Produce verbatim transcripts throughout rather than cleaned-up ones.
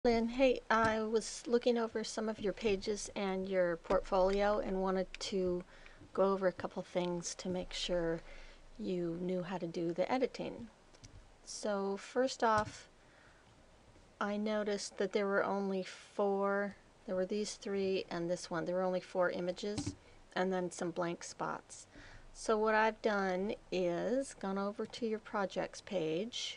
Lynn, hey, I was looking over some of your pages and your portfolio and wanted to go over a couple things to make sure you knew how to do the editing. So first off, I noticed that there were only four, there were these three and this one. There were only four images and then some blank spots. So what I've done is gone over to your projects page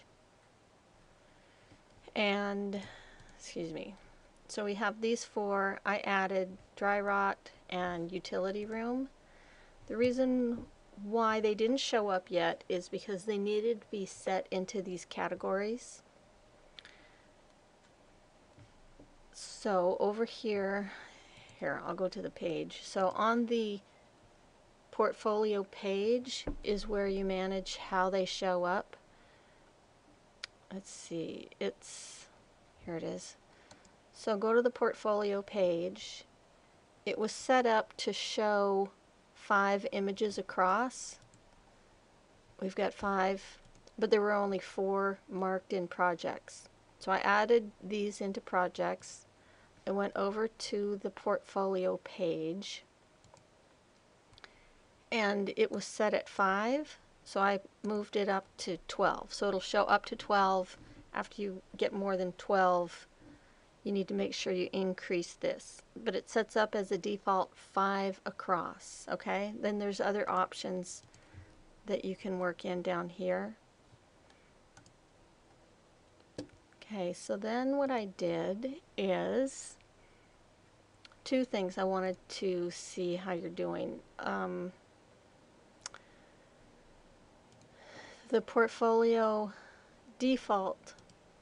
and excuse me. So we have these four. I added dry rot and utility room. The reason why they didn't show up yet is because they needed to be set into these categories. So over here, here, I'll go to the page. So on the portfolio page is where you manage how they show up. Let's see, it's, here it is. So go to the portfolio page. It was set up to show five images across. We've got five, but there were only four marked in projects. So I added these into projects. I went over to the portfolio page and it was set at five. So I moved it up to twelve. So it'll show up to twelve. After you get more than twelve, you need to make sure you increase this. But it sets up as a default five across, okay? Then there's other options that you can work in down here. Okay, so then what I did is two things I wanted to see how you're doing. Um, the portfolio default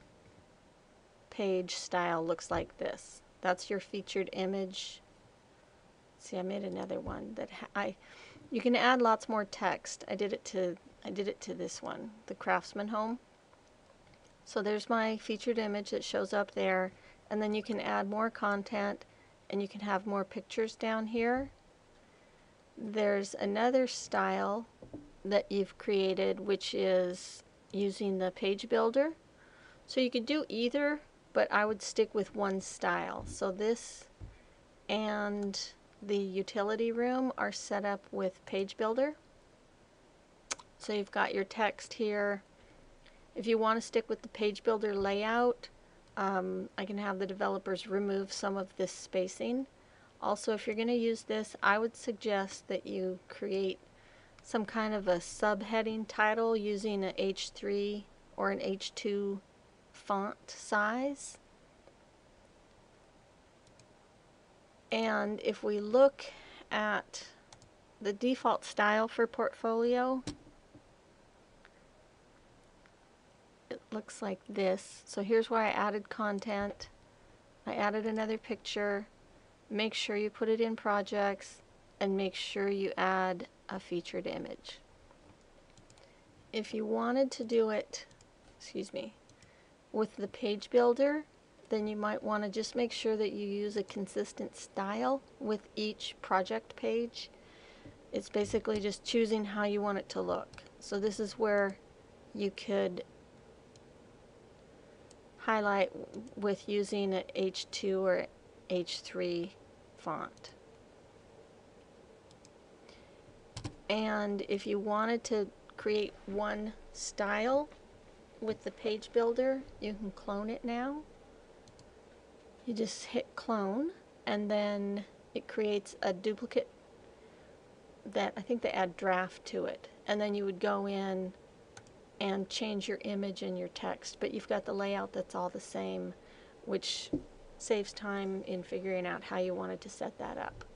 page style looks like this. That's your featured image. See, I made another one that I you can add lots more text. I did it to I did it to this one, the Craftsman home. So there's my featured image that shows up there, and then you can add more content and you can have more pictures down here. There's another style that you've created, which is using the page builder. So you could do either, but I would stick with one style. So this and the utility room are set up with page builder. So you've got your text here. If you want to stick with the page builder layout, um, I can have the developers remove some of this spacing. Also, if you're going to use this, I would suggest that you create some kind of a subheading title using an H three or an H two font size. And if we look at the default style for Portfolio, it looks like this. So here's where I added content. I added another picture. Make sure you put it in projects and make sure you add a featured image. If you wanted to do it, excuse me, with the page builder, then you might want to just make sure that you use a consistent style with each project page. It's basically just choosing how you want it to look. So this is where you could highlight with using an H two or H three font. And if you wanted to create one style with the page builder, you can clone it now. You just hit clone and then it creates a duplicate that I think they add draft to it, and then you would go in and change your image and your text, but you've got the layout that's all the same, which saves time in figuring out how you wanted to set that up.